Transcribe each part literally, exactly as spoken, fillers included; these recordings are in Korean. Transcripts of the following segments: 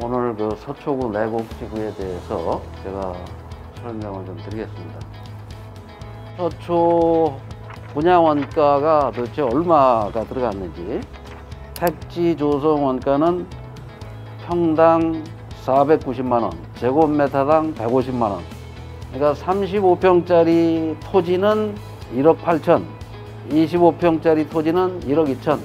오늘 그 서초구 내곡지구에 대해서 제가 설명을 좀 드리겠습니다. 서초 분양원가가 도대체 얼마가 들어갔는지, 택지 조성 원가는 평당 사백구십만 원, 제곱미터당 백오십만 원. 그러니까 삼십오 평짜리 토지는 일억 팔천, 이십오 평짜리 토지는 일억 이천.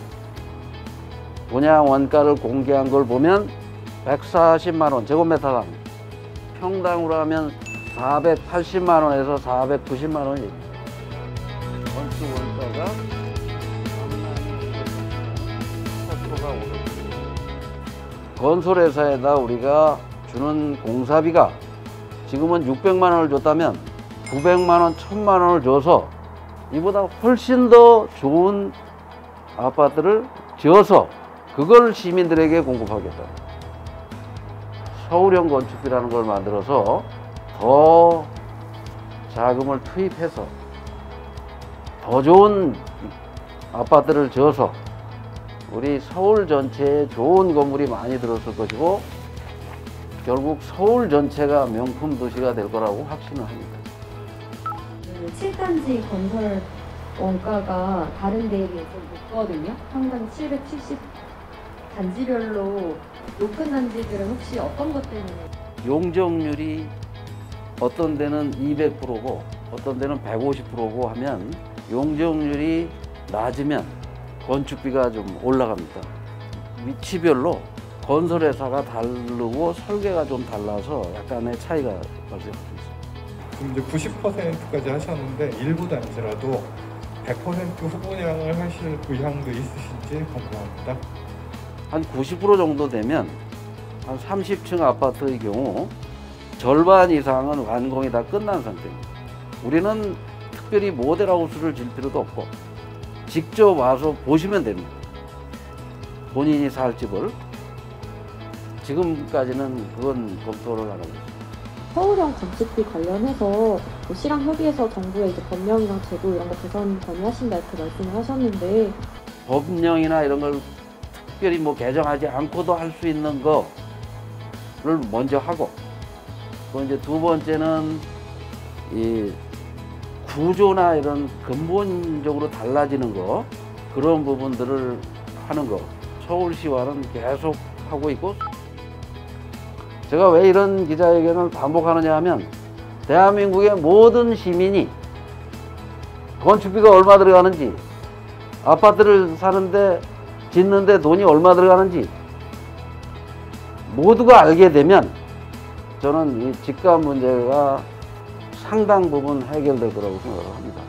분양 원가를 공개한 걸 보면 백사십만 원, 제곱미터당. 평당으로 하면 사백팔십만 원에서 사백구십만 원입니다. 건축 원가가 서초가 오르고, 건설회사에다 우리가 주는 공사비가 지금은 육백만 원을 줬다면 구백만 원, 천만 원을 줘서 이보다 훨씬 더 좋은 아파트를 지어서 그걸 시민들에게 공급하겠다. 서울형 건축비라는 걸 만들어서 더 자금을 투입해서 더 좋은 아파트를 지어서 우리 서울 전체에 좋은 건물이 많이 들었을 것이고, 결국 서울 전체가 명품 도시가 될 거라고 확신을 합니다. 칠 단지 건설 원가가 다른 데에 비해서 높거든요. 평당 칠백칠십. 단지별로 높은 단지들은 혹시 어떤 것 때문에? 용적률이 어떤 데는 이백 퍼센트고 어떤 데는 백오십 퍼센트고 하면, 용적률이 낮으면 건축비가 좀 올라갑니다. 위치별로 건설회사가 다르고 설계가 좀 달라서 약간의 차이가 발생할 수 있습니다. 그럼 이제 구십 퍼센트까지 하셨는데 일부 단지라도 백 퍼센트 후분양을 하실 의향도 있으신지 궁금합니다. 한 구십 퍼센트 정도 되면 한 삼십 층 아파트의 경우 절반 이상은 완공이 다 끝난 상태입니다. 우리는 특별히 모델하우스를 질 필요도 없고 직접 와서 보시면 됩니다. 본인이 살 집을. 지금까지는 그건 검토를 안 하고 있습니다. 서울형 건축비 관련해서 뭐 실황협의회에서 정부의 이제 법령이랑 제도 이런 거 개선 건의하신다 이렇게 말씀을 하셨는데, 법령이나 이런 걸 특별히 뭐 개정하지 않고도 할 수 있는 거를 먼저 하고, 또 이제 두 번째는 이 구조나 이런 근본적으로 달라지는 거, 그런 부분들을 하는 거 서울시와는 계속 하고 있고, 제가 왜 이런 기자회견을 반복하느냐 하면, 대한민국의 모든 시민이 건축비가 얼마 들어가는지, 아파트를 사는데 짓는데 돈이 얼마 들어가는지 모두가 알게 되면 저는 이 집값 문제가 상당 부분 해결될 거라고 생각을 합니다.